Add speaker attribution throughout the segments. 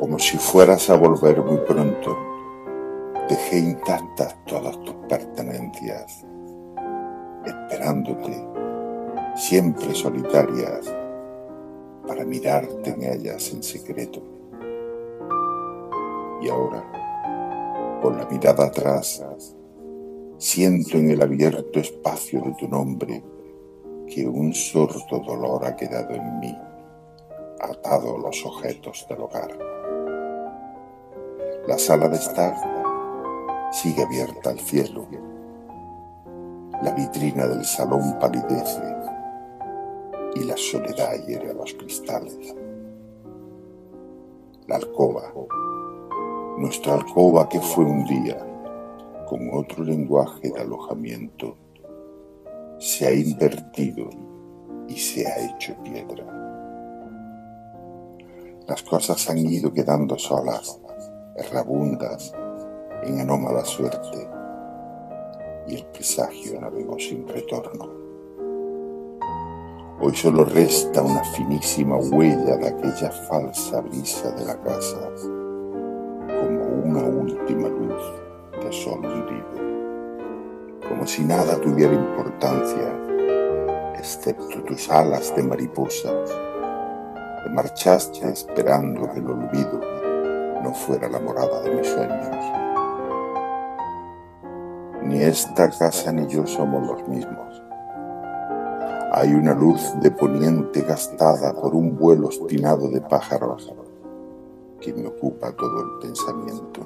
Speaker 1: Como si fueras a volver muy pronto, dejé intactas todas tus pertenencias, esperándote, siempre solitarias, para mirarte en ellas en secreto. Y ahora, con la mirada atrás, siento en el abierto espacio de tu nombre que un sordo dolor ha quedado en mí, atado a los objetos del hogar. La sala de estar sigue abierta al cielo. La vitrina del salón palidece y la soledad hiere los cristales. La alcoba, nuestra alcoba que fue un día, con otro lenguaje de alojamiento, se ha invertido y se ha hecho piedra. Las cosas han ido quedando solas, errabundas, en anómala suerte, y el presagio navegó sin retorno. Hoy solo resta una finísima huella de aquella falsa brisa de la casa, como una última luz de sol hundido, como si nada tuviera importancia, excepto tus alas de mariposa. Te marchaste esperando que el olvido no fuera la morada de mis sueños. Ni esta casa ni yo somos los mismos. Hay una luz de poniente gastada por un vuelo obstinado de pájaros que me ocupa todo el pensamiento.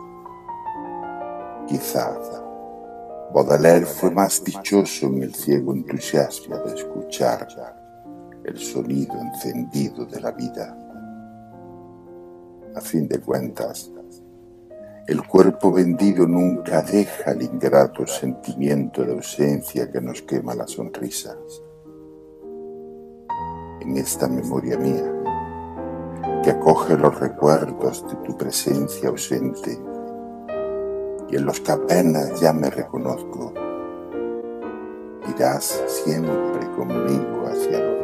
Speaker 1: Quizá Baudelaire fue más dichoso en el ciego entusiasmo de escuchar el sonido encendido de la vida. A fin de cuentas, el cuerpo vendido nunca deja el ingrato sentimiento de ausencia que nos quema la sonrisa. En esta memoria mía, que acoge los recuerdos de tu presencia ausente y en los que apenas ya me reconozco, irás siempre conmigo hacia lo